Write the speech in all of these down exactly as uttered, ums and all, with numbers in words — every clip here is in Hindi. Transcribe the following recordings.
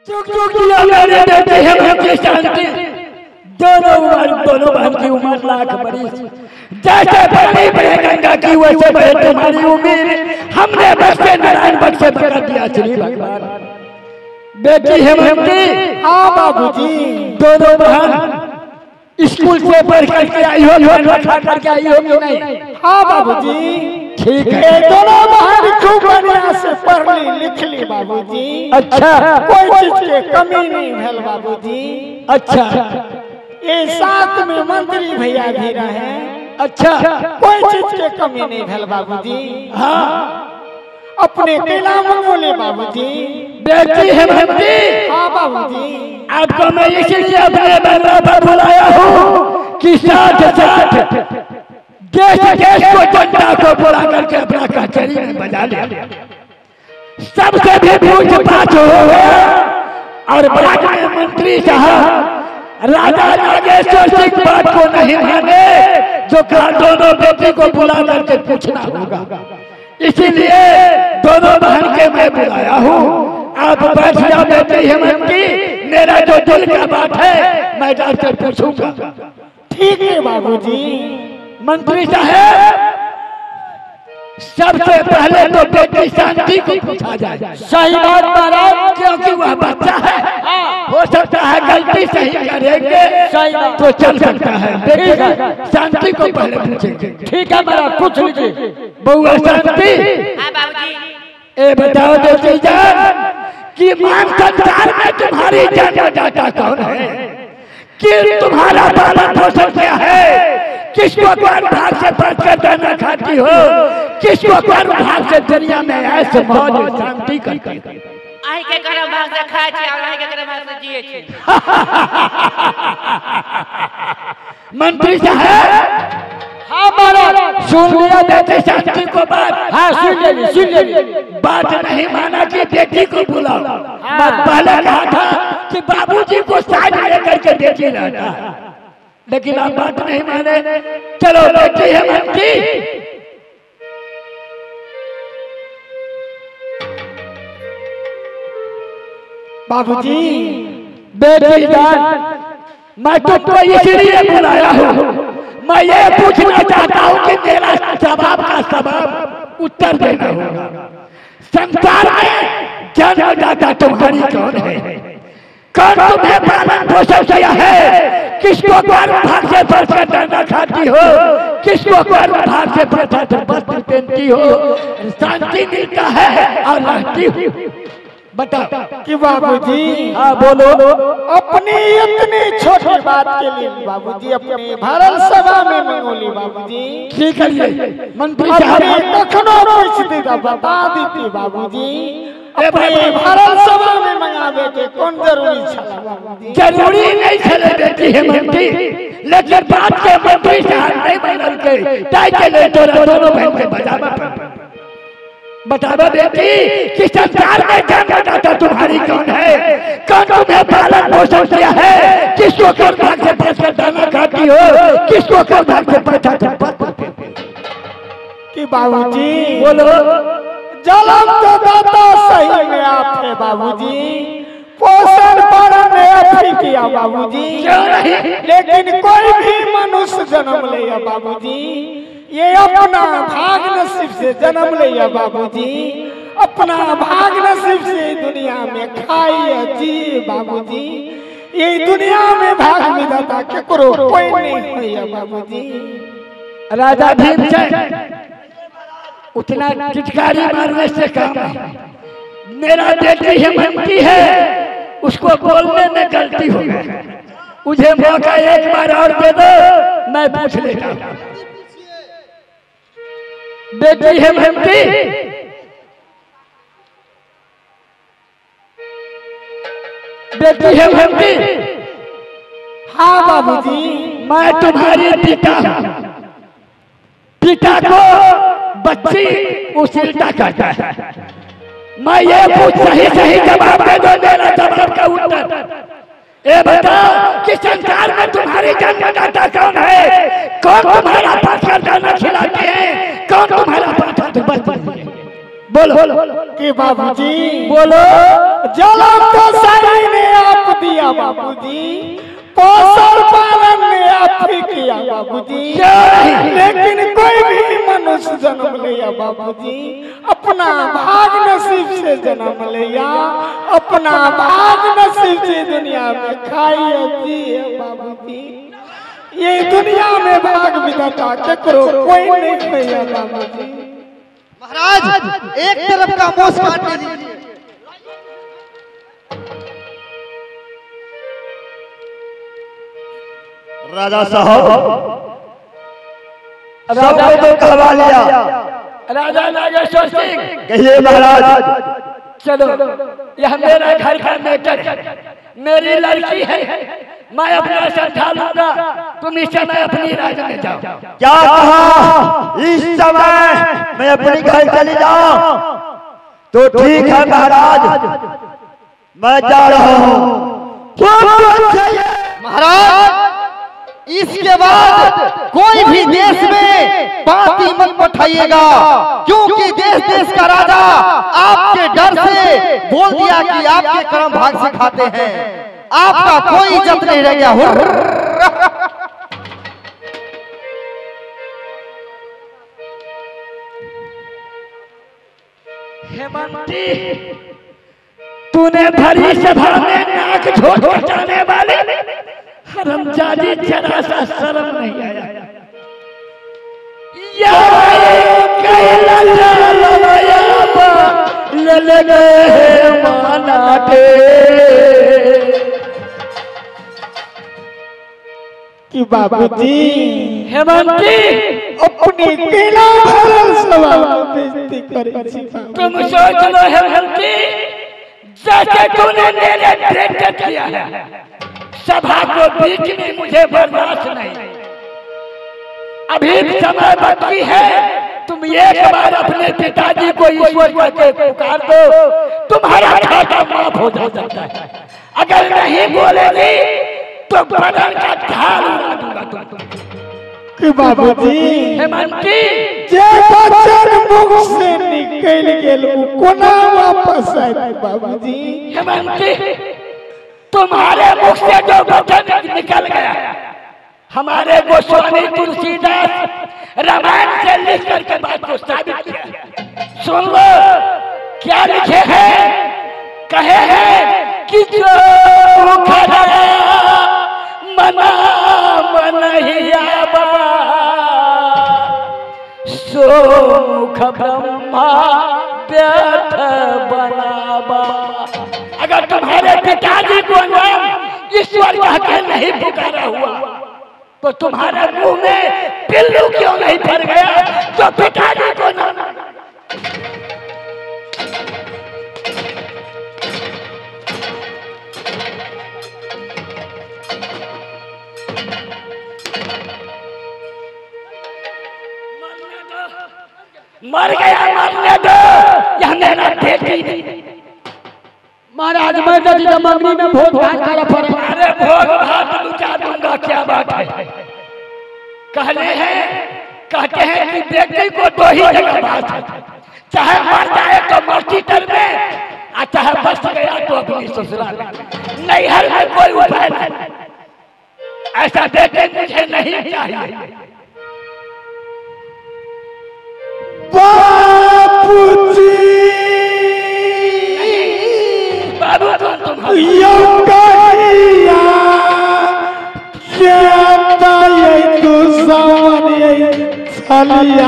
चुक चुक दिया मेरे बेटे हेमंती शांति दोनों उम्र दोनों बहन की उम्र लाख बरिस जैसे पानी बहे गंगा की वैसे बहे तुम्हारी उम्र हमने बख्शे नारायण बख्शे बता दिया श्री भगवान। बेटी हेमंती हाँ बाबूजी। दोनों बहन स्कूल से पढ़ करके आई हो खा करके आई हो कि नहीं? हाँ बाबूजी ठीक है। दोनों बहन खूब बढ़िया से पढ़ ली लिख ली बाबूजी। अच्छा कोई चीज के कमी नहीं भेल बाबूजी। अच्छा ये साथ में मंत्री भैया भी रहे। अच्छा कोई चीज के कमी नहीं भेल बाबूजी। हाँ अपने केला मंगोले बाबूजी। बेटी हेमंती हाँ बाबूजी। आपको मैं इसीलिए अपने बंगला पर बुलाया हूँ कि साथ साथ देश देश को जनता को बुला करके अपना कचहरी में बजा ले सबसे भी पूछ पाछ हो और बाद में मंत्री साहब राजा नागेश्वर सिंह बात को नहीं माने जो कहा दोनों बेटी को बुला करके पूछना होगा। इसीलिए दोनों बहन के मैं बुलाया हूँ। आप बैठ जाओ बेटी हेमंती मेरा जो दिल का बात है मैं डॉक्टर पूछूंगा। ठीक है बाबूजी। मंत्री साहब सबसे पहले तो बेटी शांति को पूछा जाए। सही बात महाराज क्योंकि वह बच्चा है हो सकता है गलती सही करेंगे तो चल सकता है। बेटी शांति को पहले पूछेंगे। ठीक है महाराज पूछ लीजिए। बउआ शांति ए बताओ बेटी जान कि मान संसार में तुम्हारी जन्मदाता कौन है कि तुम्हारा पालन पोषण क्या है किसको कौन भाग से पढ़ कर दाना खाती हो किसको कौन भाग से दुनिया में ऐसे मौज शांति करती हो। आई के करम भाग से खाए छी और आई के करम भाग से जिए छी। मंत्री साहब हाँ महाराज सुन लिया बेटी शांति को बात। हाँ सुन लीजिए सुन लीजिए। बात नहीं माना कि बेटी को बुलाओ। मैं पहले कहा था कि बाबूजी को साथ लेकर के बेटी रहता लेकिन आप बात नहीं माने। चलो बेटी हेमंती बाबूजी बेटी जान मैं तुमको इसलिए बुलाया हूँ मैं ये पूछना चाहता हूँ कि मेरा जवाब का सवाब उत्तर देना होगा। संसार में जन्मदाता तुम्हारी कौन है कौन तुम्हें पालन पोषण किया है किसको गर्भ भाग से पढ़ कर दाना खाती हो किसको गर्भ भाग से पढ़कर वस्त्र पहनती हो शांति मिलता है और रहती हो। बताओ कि बाबूजी हाँ बोलो। अपनी इतनी छोटी बात के लिए बाबूजी अपनी भरल सभा में मंगोली बाबूजी। ठीक है मंत्री अपने साहब कखनो पूछ देता बता देती बाबूजी। अपने भरल सभा में मंगावे के कौन जरूरी छला बाबूजी। जरूरी नहीं चले बेटी हेमंती लेकिन बात के मंत्री साहब नहीं बदल के ताई के लिए तो दोनों बहन के बजावा बताओ बेटी कि संसार में जन्मदाता तुम्हारी कौन है कौन तुम्हें पालन पोषण किया है किसको कौन भाग से पढ़ कर दाना खाती हो किसको कौन भाग से पढ़ा कि बाबूजी बोलो। जन्म तो दाता सही में आप है बाबूजी पोषण पालन आपने किया बाबूजी लेकिन कोई भी मनुष्य जन्म लिया बाबूजी ये अपना भाग नसीब से जन्म लिया बाबूजी अपना भाग नसीब से दुनिया में खाइए जी बाबूजी। ये दुनिया में भाग विधाता केकरो कोई नहीं है बाबूजी। राजा भीमसेन उतना चिटकारी मारने से काम मेरा बेटी हेमंती है उसको बोलने में गलती हो गई मुझे मौका एक बार और दे दो मैं पूछ लेता हूँ। बेटी हेमंती बेटी हेमंती हाँ बाबूजी मैं तुम्हारी पिता पिता को बच्ची उसीलता करता है। मैं ये पूछ सही सही जवाब दे दो मेरा जवाब का उत्तर ए बताओ कि संसार में तुम्हारी जन्मदाता कौन है कौन तुम्हारा पाठकर दाना खिलाते हैं कौन तुम्हारा पाठकर बचपन बोलो कि बाबूजी बोलो। जन्म तो सही बाबूजी अपना भाग नसीब से जन्म लिया, अपना भाग नसीब से दुनिया में खाई जी बाबूजी। ये दुनिया में भाग विधाता करो कोई नहीं भैया बाबूजी। महाराज एक तरफ का मोस काटने दीजिए। राजा साहब सबको तो कहवा लिया। राजा नागेश्वर सिंह कहिए महाराज। चलो यह मेरा घर का मैटर है, मेरी लड़की है, मैं अपना समझा लूंगा, तुम इस समय अपनी राज में जाओ। क्या कहा? इस समय मैं अपनी घर चली जाऊं? तो ठीक है महाराज, मैं जा रहा हूँ। महाराज इसके बाद कोई भी देश में बाती मत पठाइएगा, क्योंकि देश देश का राजा आपके डर से बोल दिया कि आपके कर्म भाग से खाते हैं, आपका कोई इज्जत नहीं रह गया। हेमंती, तूने भरी सभा में नाक झोंक जाने वाले हरमजादी जरा सा शर्म नहीं आया। या कहला ललया लल गए मनाटे कि बाबूजी हेमंती अपनी केला भरल सभा में बेइज्जती करे छी। तुम सोच लो हेमंती, जैसे तूने मेरे बेटे किया है, सभा को बीच में मुझे बर्दाश्त नहीं। अभी समय बाकी है, तुम एक बार अपने पिताजी को ईश्वर कहकर पुकार दो, तुम्हारा खाता माफ हो जाता है। अगर नहीं बोलेगी तो बदन का ढाल उड़ा दूंगा तुम। कि बाबूजी हेमंती, जे बचन मुख से निकल गेल कोना वापस आए बाबूजी। हेमंती, तुम्हारे मुख से जो वचन निकल गया, हमारे गोस्वामी तुलसीदास रामायण से लिख करके बात को साबित किया। सुन लो क्या लिखे हैं, कहे हैं कि जो खरा मना मनहिया बाबा सो मुख ब्रह्मा व्यर्थ बनावा। अगर तुम्हारे पिताजी को नाम ईश्वर कहकर नहीं पुकारा हुआ तो तुम्हारे मुंह में पिल्लू क्यों नहीं भर गया जो पिताजी को नाम। मर गया मरने दो, यह मेरा बेटी नहीं। महाराज मैं तो मंगनी में भोग भात कर पर अरे भोग भात लुटा दूंगा, क्या बात है। कहने हैं कहते हैं कि बेटी को दो ही जगह बात है, चाहे मर जाए तो मर्सी तर में, और चाहे बच गया तो अपनी ससुराल में। नैहर में कोई उपाय नहीं, ऐसा बेटे मुझे नहीं चाहिए। बाबूजी बाबू तुम यो कहिया क्या ये तू सावन ये चलिया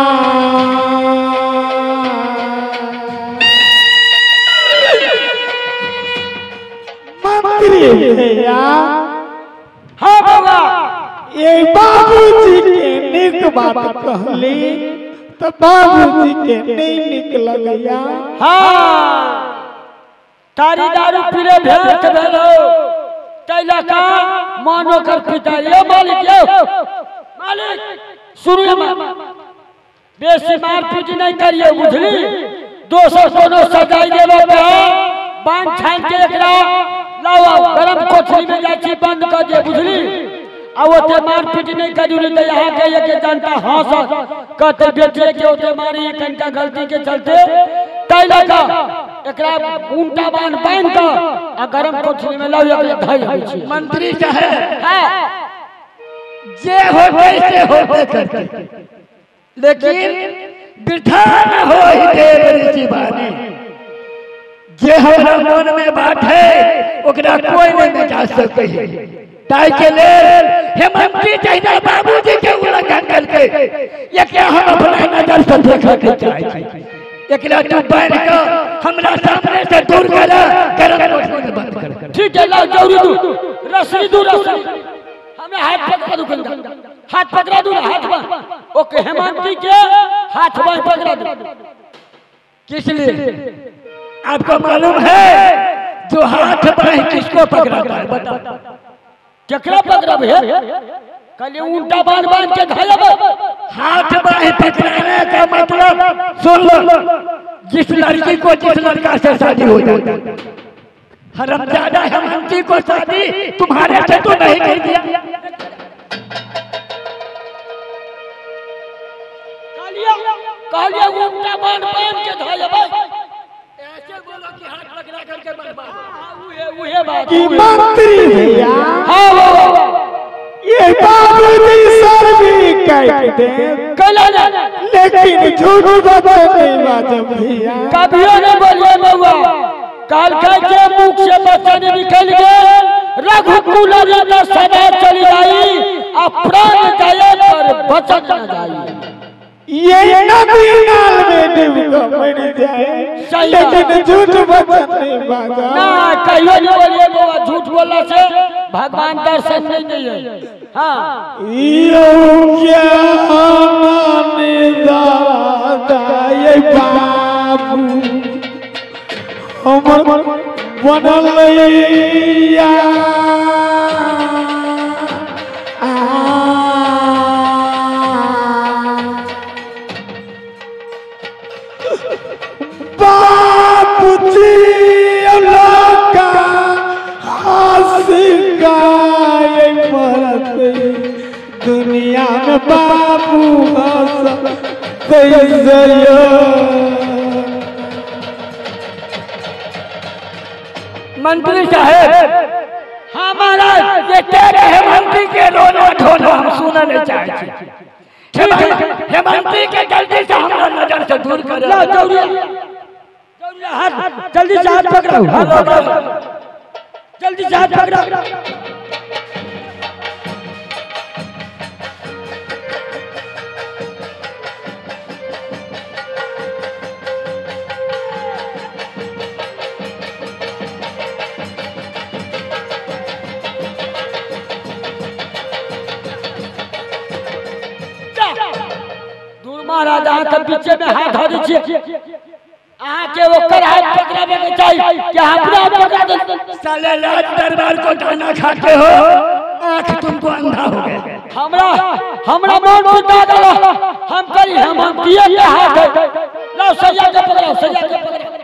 मंत्री भैया। हाँ बाबा, ये बाबूजी के निक बात कहली तो बाबूजी के नहीं निकल गया। हाँ तारी दारू पीले भेंट भेलो कैला का मानो कर पिता ये मालिक यो मालिक सुनिए बेसी मार पीट नहीं करिए बुझली। दोसर कोनो सजाई देबो पे बांध छान के एकरा लाओ गरम कोठरी में जाई छी बंद कर दे बुझली। आ ओते मार पीट नहीं करिए तो यहाँ के एक जनता हंस कहते बेटे के ओते मारी कनका गलती के चलते कैला का एकरा उल्टा बांध बांध का आ गरम कोठरी में लाओ एकरा धई होई छी। मंत्री साहब हां जे होते से होते करते, लेकिन वृथा न हो देव ऋषि वाणी। जे हमरा मन में बात है ओकरा कोई नहीं मिटा सके। ताई के लेल हेमंती जहिना बाबूजी के उल्लंघन करके एकरा हम अपना नजर से देखा के चाहे छी। एकरा तू बैठ के हमरा सामने से दूर कर करम बंद कर। ठीक है, ला जरूरी दू रस्सी दू रस्सी हमें हाथ पकड़ा दू कंधा हाथ पकड़ा दू हाथ बा ओके हेमंती के हाथ बा पकड़ा दू। किस लिए आपको मालूम है जो हाथ बाएं किसको पकड़ाता है बताओ? केकरा पकड़ब है? कल उल्टा बांध बांध के घायल हाथ बाएं पकड़ाने का मतलब सुन लो, जिस लड़की को जिस लड़का से शादी हो जाती है, हरामजादा हेमंती को शादी तुम्हारे से तो नहीं कर दिया। कालिया उल्टा बांध बांध के घायल ऐसे बोलो कि हाथ पकड़ा करके बर्बाद उहे बात कि मंत्री भैया हां वो ये बाबूजी सर भी कहते कला ना लेकिन झूठ बाबा नहीं बात भैया कभियो नहीं बोलिए बउआ। काल का के मुख से बचन निकल गए रघुकुल रीत सदा चली आई अप्राण जाए पर बचन न जाई। ये नदी नाल में डूब के मर जाए लेकिन झूठ वचन नहीं बाजा ना कहियो नहीं बोलिए बउआ। झूठ बोलने से भगवान दर्शन नहीं दिए। हां यो क्या माने दादा ये बाबू हमर बनलैया बाबूजी लौका हंसगा ये मरत दुनिया में बाबू हंसते जयो। मंत्री साहब हमारा ये तेरे हेमंती के रोना धोना हम सुनना नहीं चाहते। हेमंती के जल्दी से हमारा नजर से दूर कर। हाथ जल्दी से हाथ पकड़ो जल्दी से हाथ पकड़ो। महाराज अहाँ के पीछे में हाथ धरे छी अहाँ के ओकर हाथ पकड़ाबे के चाहिए कि हमरा पकड़ा दे। साले राज दरबार को दाना खाते हो आंख तुमको अंधा हो गया। हमरा हमरा मन पिता दलो हम करी हम दिए के हाथ लो सैया के पकड़ो सैया के पकड़ो